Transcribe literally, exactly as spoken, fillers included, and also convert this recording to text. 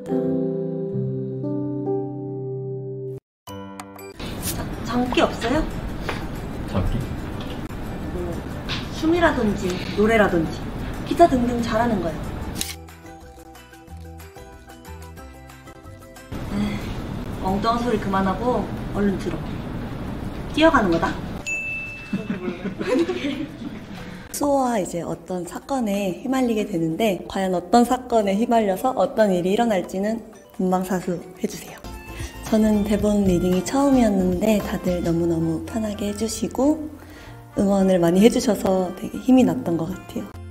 자, 장기 없어요? 장기? 뭐 춤이라든지 노래라든지 기타 등등 잘하는 거예요. 에이, 엉뚱한 소리 그만하고 얼른 들어. 뛰어가는 거다. 수호와 이제 어떤 사건에 휘말리게 되는데 과연 어떤 사건에 휘말려서 어떤 일이 일어날지는 본방사수 해주세요. 저는 대본 리딩이 처음이었는데 다들 너무너무 편하게 해주시고 응원을 많이 해주셔서 되게 힘이 났던 것 같아요.